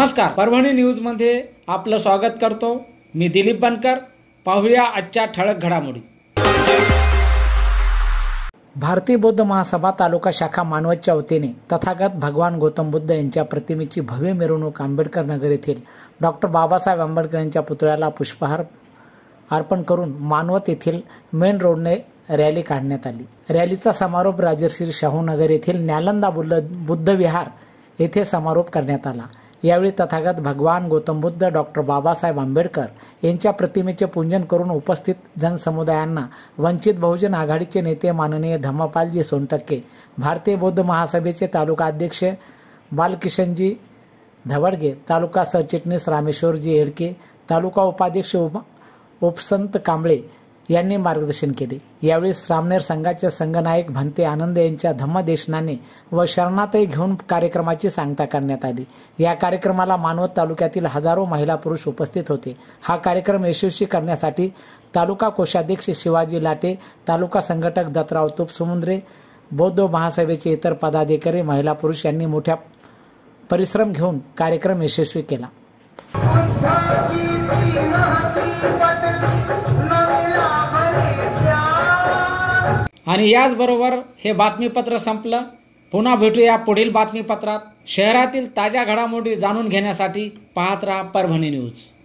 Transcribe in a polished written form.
नमस्कार, परभणी न्यूजमध्ये आपलं स्वागत करतो। मी दिलीप बनकर। पाहूया आजच्या ठळक घडामोडी। भारतीय बौद्ध महासभा तालुका शाखा मानवतच्या वतीने तथागत भगवान गौतम बुद्ध यांच्या प्रतिमेची भव्य मिरवणूक आंबेडकर नगर येथील डॉक्टर बाबासाहेब आंबेडकर यांच्या पुतळ्याला पुष्पहार अर्पण करून मानवत येथील मेन रोडने रॅली काढण्यात आली। रॅलीचा समारोप राजर्षी शाहू नगर येथील नालंदा बुद्ध विहार येथे समारोप करण्यात आला। यावेळी तथागत भगवान गौतम बुद्ध डॉक्टर बाबासाहेब आंबेडकर यांच्या प्रतिमेचे पूजन करून उपस्थित जनसमुदायांना वंचित बहुजन आघाडीचे नेते माननीय धम्मपालजी सोनटक्के, भारतीय बौद्ध महासभेचे तालुका अध्यक्ष बालकिशनजी धवडगे, तालुका सरचिटणीस रामेश्वरजी येडके, तालुका उपाध्यक्ष उपसंत कांबळे यांनी मार्गदर्शन केले। यावेळी श्रामनेर संघाचे संघनायक भंते आनंद यांच्या धम्मदेशनाने व शरणातही घेऊन कार्यक्रमाची सांगता करण्यात आली। या कार्यक्रमाला मानवत तालुक्यातील हजारो महिला पुरुष उपस्थित होते। हा कार्यक्रम यशस्वी करण्यासाठी तालुका कोषाध्यक्ष शिवाजी लाटे, तालुका संघटक दत्तराव तुप समुद्रे, बौद्ध महासभेचे इतर पदाधिकारी, महिला पुरुष यांनी मोठ्या परिश्रम घेऊन कार्यक्रम यशस्वी केला। आणि याचबरोबर हे बातमीपत्र संपलं। पुन्हा भेटूया पुढील बातमीपत्रात। शहरातील ताज्या घडामोडी जाणून घेण्यासाठी पाहत रहा परभणी न्यूज।